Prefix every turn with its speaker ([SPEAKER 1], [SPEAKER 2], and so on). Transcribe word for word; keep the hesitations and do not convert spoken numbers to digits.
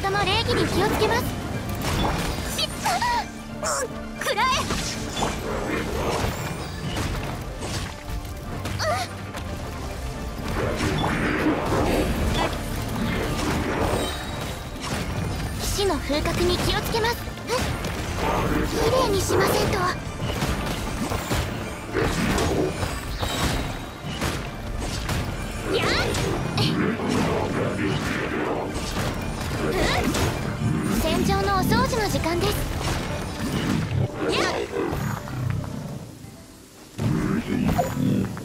[SPEAKER 1] 事の礼儀に気をつけます。しっ、くらえ。騎士の風格に気をつけます。きれいにしませんと。やっ、戦場のお掃除の時間です。やっ